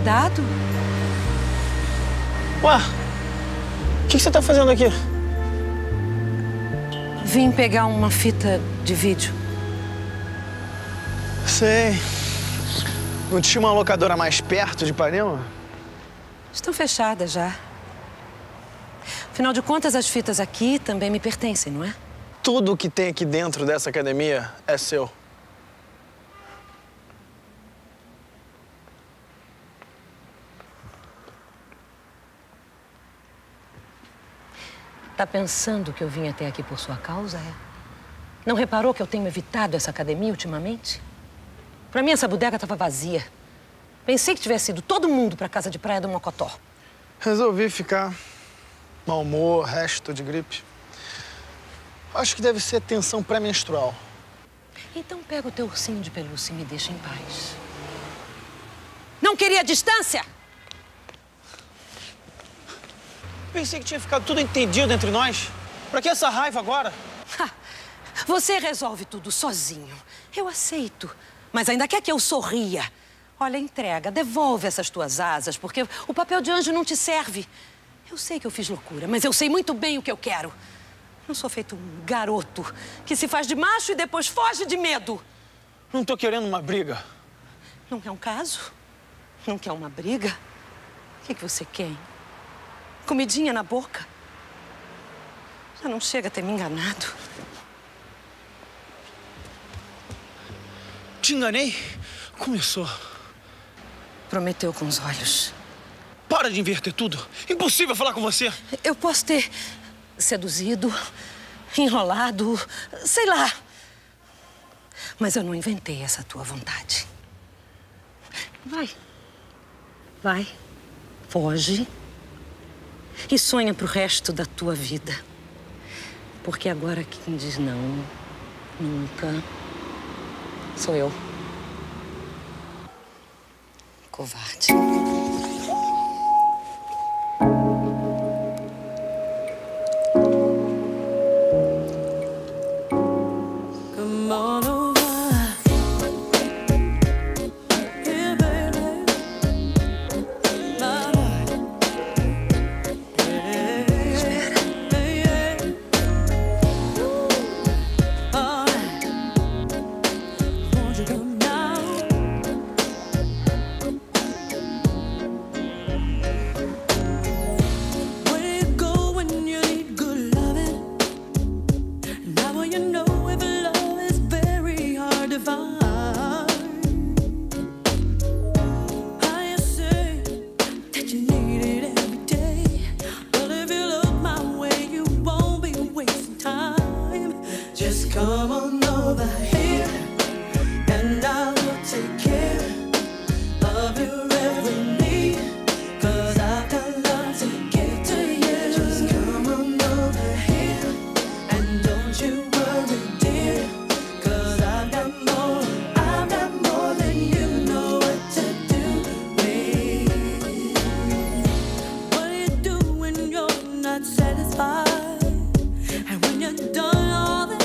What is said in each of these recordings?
convidado? Ué, o que você tá fazendo aqui? Vim pegar uma fita de vídeo. Sei. Não tinha uma locadora mais perto de Ipanema? Estão fechadas já. Afinal de contas, as fitas aqui também me pertencem, não é? Tudo que tem aqui dentro dessa academia é seu. Tá pensando que eu vim até aqui por sua causa, é? Não reparou que eu tenho evitado essa academia ultimamente? Pra mim, essa bodega estava vazia. Pensei que tivesse ido todo mundo pra casa de praia do Mocotó. Resolvi ficar. Mau humor, resto de gripe. Acho que deve ser tensão pré-menstrual. Então pega o teu ursinho de pelúcia e me deixa em paz. Não queria distância? Pensei que tinha ficado tudo entendido entre nós. Pra que essa raiva agora? Você resolve tudo sozinho. Eu aceito. Mas ainda quer que eu sorria. Olha, entrega, devolve essas tuas asas, porque o papel de anjo não te serve. Eu sei que eu fiz loucura, mas eu sei muito bem o que eu quero. Não sou feito um garoto que se faz de macho e depois foge de medo. Não tô querendo uma briga. Não quer um caso? Não quer uma briga? O que você quer, hein? Comidinha na boca? Já não chega a ter me enganado. Te enganei? Começou. Prometeu com os olhos. Para de inverter tudo. Impossível falar com você. Eu posso ter seduzido, enrolado, sei lá. Mas eu não inventei essa tua vontade. Vai. Vai. Foge. E sonha pro resto da tua vida. Porque agora quem diz não, nunca, sou eu. Covarde. Come on over here, and I will take care of your every need, 'cause I've got love to give to you. Just come on over here, and don't you worry, dear, 'cause I've got more than you know what to do with. What do you do when you're not satisfied, and when you're done all that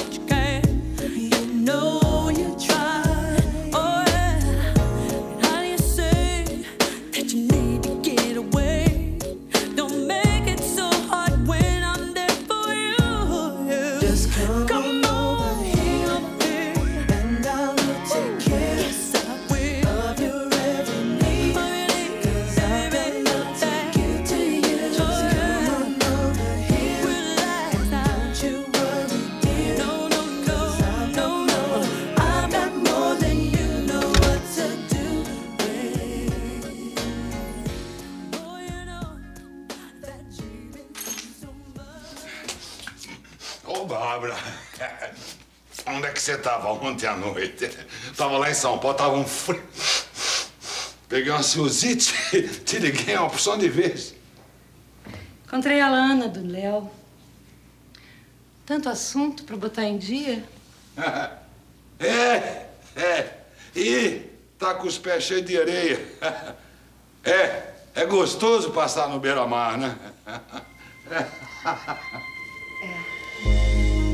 know you tried, oh yeah. And how do you say that you need to get away? Don't make it so hard when I'm there for you. Just come over here, and I will take care of your every need, 'cause I've got love to give to you. Just come on over here, relax, and don't you worry, dear. No, no, no. Ô, Bárbara, onde é que você tava ontem à noite? Tava lá em São Paulo, tava um frio. Peguei uma ciosite, te liguei uma opção de vez. Encontrei a Lana do Léo. Tanto assunto pra botar em dia. E tá com os pés cheios de areia. É gostoso passar no beira-mar, né?